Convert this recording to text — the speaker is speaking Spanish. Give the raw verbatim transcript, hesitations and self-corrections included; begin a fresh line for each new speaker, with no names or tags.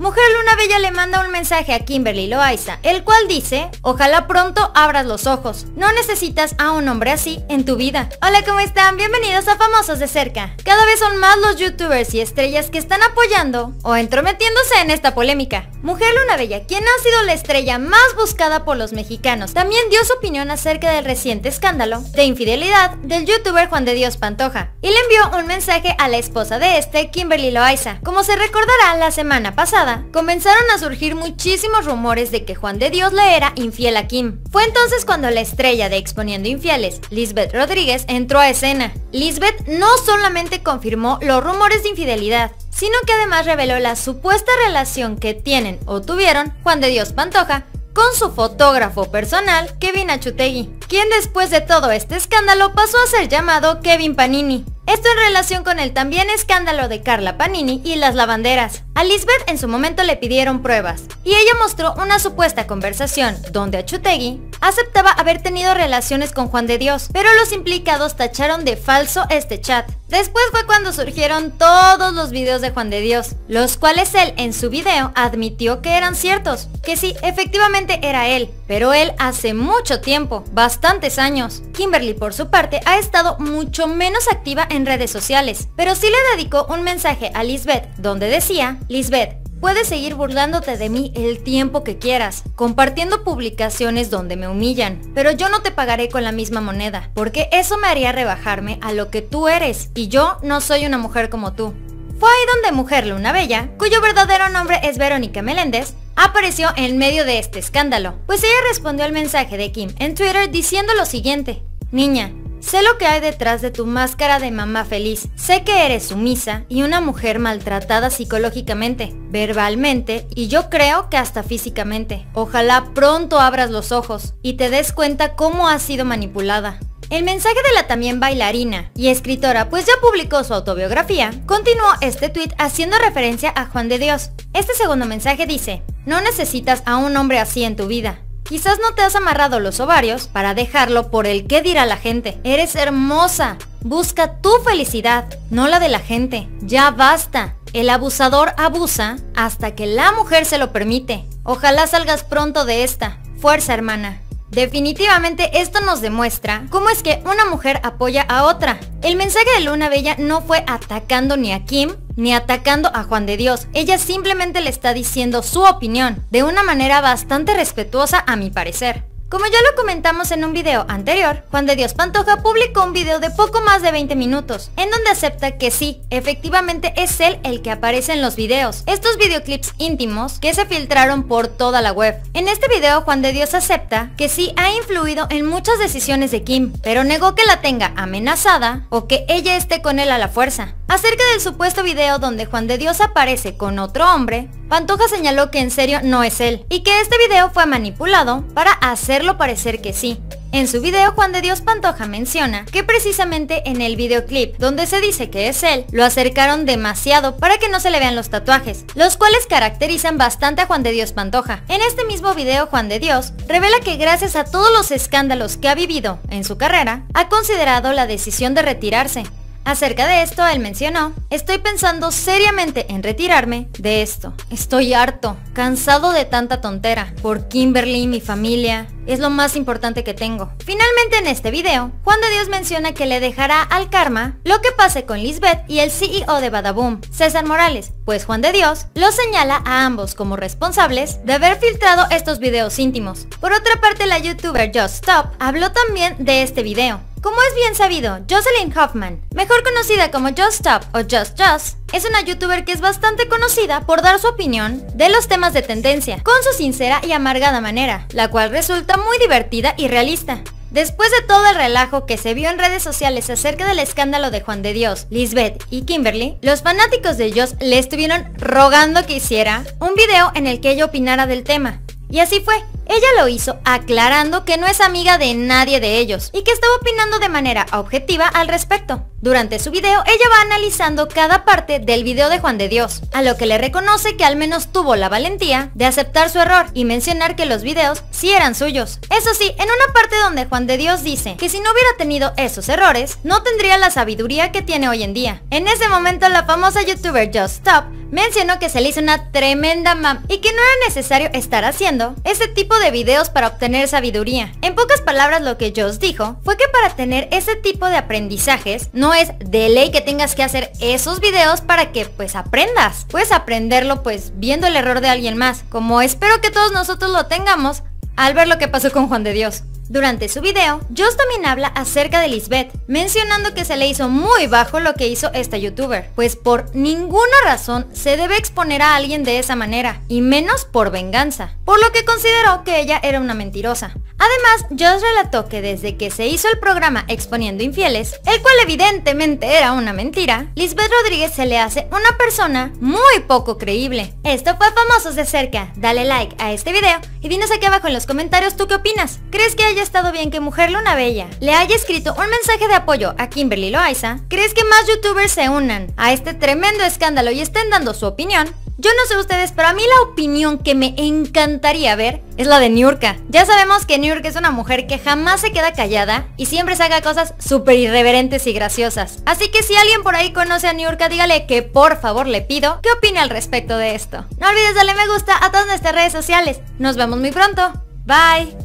Mujer Luna Bella le manda un mensaje a Kimberly Loaiza, el cual dice: ojalá pronto abras los ojos, no necesitas a un hombre así en tu vida. Hola, ¿cómo están? Bienvenidos a Famosos de Cerca. Cada vez son más los youtubers y estrellas que están apoyando o entrometiéndose en esta polémica. Mujer Luna Bella, quien ha sido la estrella más buscada por los mexicanos, también dio su opinión acerca del reciente escándalo de infidelidad del youtuber Juan de Dios Pantoja y le envió un mensaje a la esposa de este, Kimberly Loaiza. Como se recordará, la semana pasada comenzaron a surgir muchísimos rumores de que Juan de Dios le era infiel a Kim. Fue entonces cuando la estrella de Exponiendo Infieles, Lisbeth Rodríguez, entró a escena. Lisbeth no solamente confirmó los rumores de infidelidad, sino que además reveló la supuesta relación que tienen o tuvieron Juan de Dios Pantoja con su fotógrafo personal, Kevin Achutegui, quien después de todo este escándalo pasó a ser llamado Kevin Panini. Esto en relación con el también escándalo de Carla Panini y las lavanderas. A Lisbeth en su momento le pidieron pruebas, y ella mostró una supuesta conversación donde Achutegui aceptaba haber tenido relaciones con Juan de Dios, pero los implicados tacharon de falso este chat. Después fue cuando surgieron todos los videos de Juan de Dios, los cuales él en su video admitió que eran ciertos, que sí, efectivamente era él, pero él hace mucho tiempo, bastantes años. Kimberly por su parte ha estado mucho menos activa en redes sociales, pero sí le dedicó un mensaje a Lisbeth donde decía: Lisbeth, puedes seguir burlándote de mí el tiempo que quieras, compartiendo publicaciones donde me humillan, pero yo no te pagaré con la misma moneda, porque eso me haría rebajarme a lo que tú eres, y yo no soy una mujer como tú. Fue ahí donde Mujer Luna Bella, cuyo verdadero nombre es Verónica Meléndez, apareció en medio de este escándalo, pues ella respondió al mensaje de Kim en Twitter diciendo lo siguiente: niña, sé lo que hay detrás de tu máscara de mamá feliz. Sé que eres sumisa y una mujer maltratada psicológicamente, verbalmente y yo creo que hasta físicamente. Ojalá pronto abras los ojos y te des cuenta cómo has sido manipulada. El mensaje de la también bailarina y escritora, pues ya publicó su autobiografía, continuó este tweet haciendo referencia a Juan de Dios. Este segundo mensaje dice: no necesitas a un hombre así en tu vida. Quizás no te has amarrado los ovarios para dejarlo por el qué dirá la gente. Eres hermosa. Busca tu felicidad, no la de la gente. Ya basta. El abusador abusa hasta que la mujer se lo permite. Ojalá salgas pronto de esta. Fuerza, hermana. Definitivamente esto nos demuestra cómo es que una mujer apoya a otra. El mensaje de Luna Bella no fue atacando ni a Kim ni atacando a Juan de Dios. Ella simplemente le está diciendo su opinión de una manera bastante respetuosa a mi parecer. Como ya lo comentamos en un video anterior, Juan de Dios Pantoja publicó un video de poco más de veinte minutos, en donde acepta que sí, efectivamente es él el que aparece en los videos, estos videoclips íntimos que se filtraron por toda la web. En este video Juan de Dios acepta que sí ha influido en muchas decisiones de Kim, pero negó que la tenga amenazada o que ella esté con él a la fuerza. Acerca del supuesto video donde Juan de Dios aparece con otro hombre, Pantoja señaló que en serio no es él y que este video fue manipulado para hacerlo parecer que sí. En su video Juan de Dios Pantoja menciona que precisamente en el videoclip donde se dice que es él, lo acercaron demasiado para que no se le vean los tatuajes, los cuales caracterizan bastante a Juan de Dios Pantoja. En este mismo video Juan de Dios revela que gracias a todos los escándalos que ha vivido en su carrera, ha considerado la decisión de retirarse. Acerca de esto, él mencionó: estoy pensando seriamente en retirarme de esto. Estoy harto, cansado de tanta tontera. Por Kimberly, mi familia, es lo más importante que tengo. Finalmente en este video, Juan de Dios menciona que le dejará al karma lo que pase con Lisbeth y el C E O de Badaboom, César Morales, pues Juan de Dios lo señala a ambos como responsables de haber filtrado estos videos íntimos. Por otra parte, la youtuber Just Stop habló también de este video. Como es bien sabido, Jocelyn Hoffman, mejor conocida como Just Stop o Just Just, es una youtuber que es bastante conocida por dar su opinión de los temas de tendencia, con su sincera y amargada manera, la cual resulta muy divertida y realista. Después de todo el relajo que se vio en redes sociales acerca del escándalo de Juan de Dios, Lisbeth y Kimberly, los fanáticos de Just le estuvieron rogando que hiciera un video en el que ella opinara del tema. Y así fue. Ella lo hizo aclarando que no es amiga de nadie de ellos y que estaba opinando de manera objetiva al respecto. Durante su video, ella va analizando cada parte del video de Juan de Dios, a lo que le reconoce que al menos tuvo la valentía de aceptar su error y mencionar que los videos sí eran suyos. Eso sí, en una parte donde Juan de Dios dice que si no hubiera tenido esos errores, no tendría la sabiduría que tiene hoy en día. En ese momento, la famosa youtuber Just Stop mencionó que se le hizo una tremenda mam y que no era necesario estar haciendo ese tipo de videos para obtener sabiduría. En pocas palabras, lo que Joss dijo fue que para tener ese tipo de aprendizajes no es de ley que tengas que hacer esos videos para que pues aprendas. Puedes aprenderlo pues viendo el error de alguien más, como espero que todos nosotros lo tengamos al ver lo que pasó con Juan de Dios. Durante su video, Joss también habla acerca de Lisbeth, mencionando que se le hizo muy bajo lo que hizo esta youtuber, pues por ninguna razón se debe exponer a alguien de esa manera, y menos por venganza, por lo que consideró que ella era una mentirosa. Además, Joss relató que desde que se hizo el programa Exponiendo Infieles, el cual evidentemente era una mentira, Lisbeth Rodríguez se le hace una persona muy poco creíble. Esto fue Famosos de Cerca. Dale like a este video y dinos aquí abajo en los comentarios tú qué opinas. ¿Crees que haya estado bien que Mujer Luna Bella le haya escrito un mensaje de apoyo a Kimberly Loaiza? ¿Crees que más youtubers se unan a este tremendo escándalo y estén dando su opinión? Yo no sé ustedes, pero a mí la opinión que me encantaría ver es la de Niurka. Ya sabemos que Niurka es una mujer que jamás se queda callada y siempre saca cosas súper irreverentes y graciosas. Así que si alguien por ahí conoce a Niurka, dígale que por favor le pido que opine al respecto de esto. No olvides darle me gusta a todas nuestras redes sociales. Nos vemos muy pronto. Bye.